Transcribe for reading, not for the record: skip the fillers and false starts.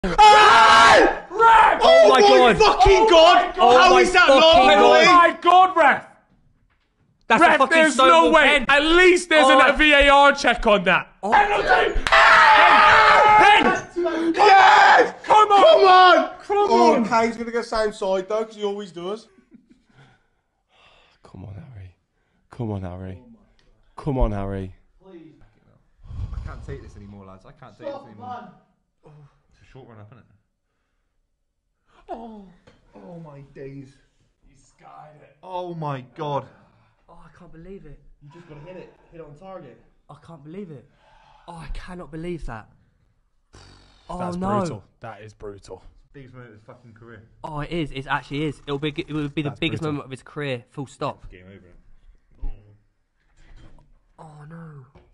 Ah! Ref! Oh my god! Fucking god! How is that not? Oh my god, ref! That's Ref, a fucking there's no way. pen. At least there's a VAR check on that. Penalty! Pen! Yes! Come on! Come on! Come Oh, on! Kane's going to go same side though, because he always does. Come on, Harry. Come on, Harry. Come on, Harry. Please. I can't take this anymore, lads. I can't take this anymore. It's a short run up, isn't it? Oh my days. You skied it. Oh my god. Oh, I can't believe it. You just got to hit it. Hit it on target. I can't believe it. Oh, I cannot believe that. Oh That's no. brutal. That is brutal. Biggest moment of his fucking career. Oh, it is. It actually is. It will be the That's biggest brutal. moment of his career. Full stop. Game over. Oh no.